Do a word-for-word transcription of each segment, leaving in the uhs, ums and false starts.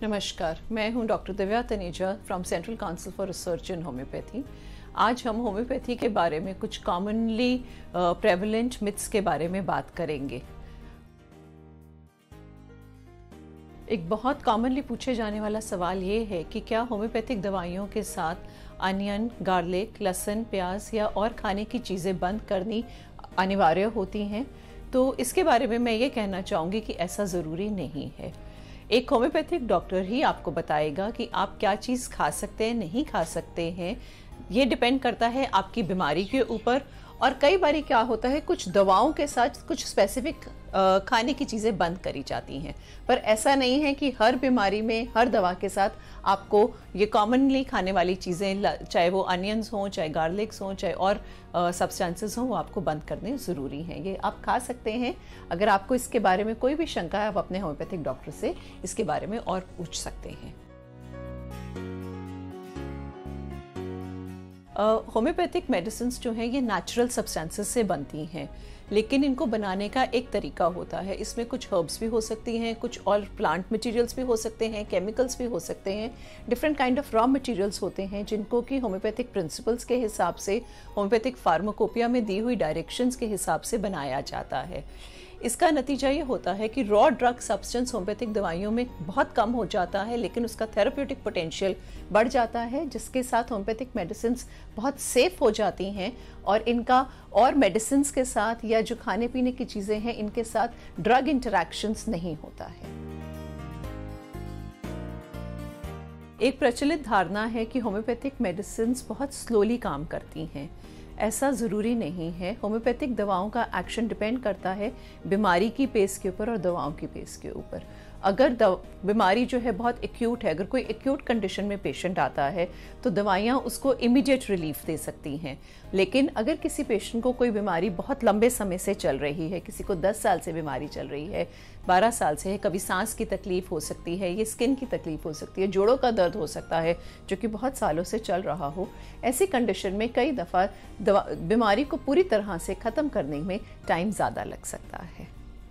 नमस्कार, मैं हूं doctor Divya Taneja from central council for research in homeopathy. आज हम होम्योपैथी के बारे में कुछ कॉमनली प्रेवलेंट मिथ्स के बारे में बात करेंगे। एक बहुत कॉमनली पूछे जाने वाला सवाल ये है कि क्या होम्योपैथिक दवाइयों के साथ अनियन, गार्लिक, लहसुन, प्याज या और खाने की चीज़ें बंद करनी अनिवार्य होती हैं। तो इसके बारे में मैं ये कहना चाहूँगी कि ऐसा ज़रूरी नहीं है। एक होम्योपैथिक डॉक्टर ही आपको बताएगा कि आप क्या चीज़ खा सकते हैं, नहीं खा सकते हैं। ये डिपेंड करता है आपकी बीमारी के ऊपर। और कई बार क्या होता है, कुछ दवाओं के साथ कुछ स्पेसिफिक खाने की चीज़ें बंद करी जाती हैं, पर ऐसा नहीं है कि हर बीमारी में हर दवा के साथ आपको ये कॉमनली खाने वाली चीज़ें, चाहे वो अनियंस हों, चाहे गार्लिक्स हों, चाहे और सब्सटेंसेस हों, वो आपको बंद करने ज़रूरी हैं। ये आप खा सकते हैं। अगर आपको इसके बारे में कोई भी शंका है, आप अपने होम्योपैथिक डॉक्टर से इसके बारे में और पूछ सकते हैं। होम्योपैथिक मेडिसिन्स जो हैं ये नेचुरल सब्सटेंसेस से बनती हैं, लेकिन इनको बनाने का एक तरीका होता है। इसमें कुछ हर्ब्स भी हो सकती हैं, कुछ और प्लांट मटेरियल्स भी हो सकते हैं, केमिकल्स भी हो सकते हैं, different kind of raw materials होते हैं जिनको कि होम्योपैथिक प्रिंसिपल्स के हिसाब से, होम्योपैथिक फार्माकोपिया में दी हुई डायरेक्शंस के हिसाब से बनाया जाता है। इसका नतीजा ये होता है कि रॉ ड्रग सब्सटेंस होम्योपैथिक दवाइयों में बहुत कम हो जाता है, लेकिन उसका थेरेप्यूटिक पोटेंशियल बढ़ जाता है, जिसके साथ होम्योपैथिक मेडिसिन्स बहुत सेफ हो जाती हैं और इनका और मेडिसिन्स के साथ या जो खाने पीने की चीज़ें हैं इनके साथ ड्रग इंटरैक्शंस नहीं होता है। एक प्रचलित धारणा है कि होम्योपैथिक मेडिसिन्स बहुत स्लोली काम करती हैं। ऐसा ज़रूरी नहीं है। होम्योपैथिक दवाओं का एक्शन डिपेंड करता है बीमारी की पेस के ऊपर और दवाओं की पेस के ऊपर। अगर बीमारी जो है बहुत एक्यूट है, अगर कोई एक्यूट कंडीशन में पेशेंट आता है तो दवाइयाँ उसको इमीडिएट रिलीफ दे सकती हैं। लेकिन अगर किसी पेशेंट को कोई बीमारी बहुत लंबे समय से चल रही है, किसी को दस साल से बीमारी चल रही है, बारह साल से है, कभी सांस की तकलीफ हो सकती है, ये स्किन की तकलीफ हो सकती है, जोड़ों का दर्द हो सकता है जो कि बहुत सालों से चल रहा हो, ऐसी कंडीशन में कई दफ़ा दवा बीमारी को पूरी तरह से ख़त्म करने में टाइम ज़्यादा लग सकता है।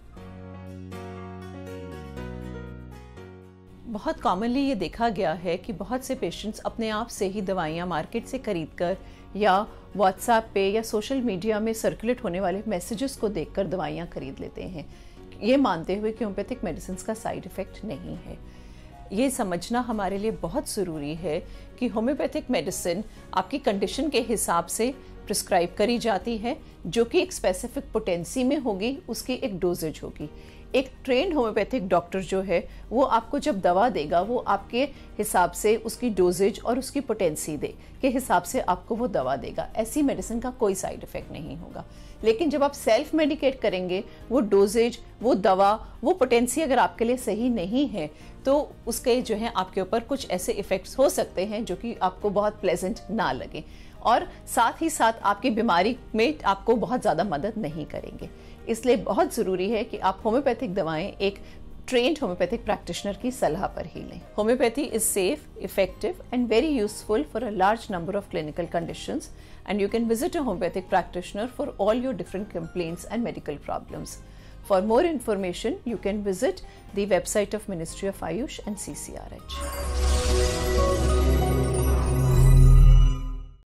बहुत कॉमनली ये देखा गया है कि बहुत से पेशेंट्स अपने आप से ही दवाइयाँ मार्केट से खरीद कर या व्हाट्सएप पे या सोशल मीडिया में सर्कुलेट होने वाले मैसेजेस को देखकर दवाइयाँ खरीद लेते हैं, ये मानते हुए कि होम्योपैथिक मेडिसिन का साइड इफ़ेक्ट नहीं है। ये समझना हमारे लिए बहुत ज़रूरी है कि होम्योपैथिक मेडिसिन आपकी कंडीशन के हिसाब से प्रिस्क्राइब करी जाती है, जो कि एक स्पेसिफिक पोटेंसी में होगी, उसकी एक डोजेज होगी। एक ट्रेंड होम्योपैथिक डॉक्टर जो है वो आपको जब दवा देगा वो आपके हिसाब से उसकी डोजेज और उसकी पोटेंसी दे के हिसाब से आपको वो दवा देगा। ऐसी मेडिसिन का कोई साइड इफेक्ट नहीं होगा। लेकिन जब आप सेल्फ मेडिकेट करेंगे, वो डोजेज, वो दवा, वो पोटेंसी अगर आपके लिए सही नहीं है तो उसके जो है आपके ऊपर कुछ ऐसे इफेक्ट्स हो सकते हैं जो कि आपको बहुत प्लेजेंट ना लगे और साथ ही साथ आपकी बीमारी में आपको बहुत ज़्यादा मदद नहीं करेंगे। इसलिए बहुत ज़रूरी है कि आप होम्योपैथिक दवाएं एक ट्रेंड होम्योपैथिक प्रैक्टिशनर की सलाह पर ही लें। Homeopathy is safe, effective and very useful for a large number of clinical conditions and you can visit a homeopathic practitioner for all your different complaints and medical problems. For more information, you can visit the website of Ministry of Ayush and C C R H.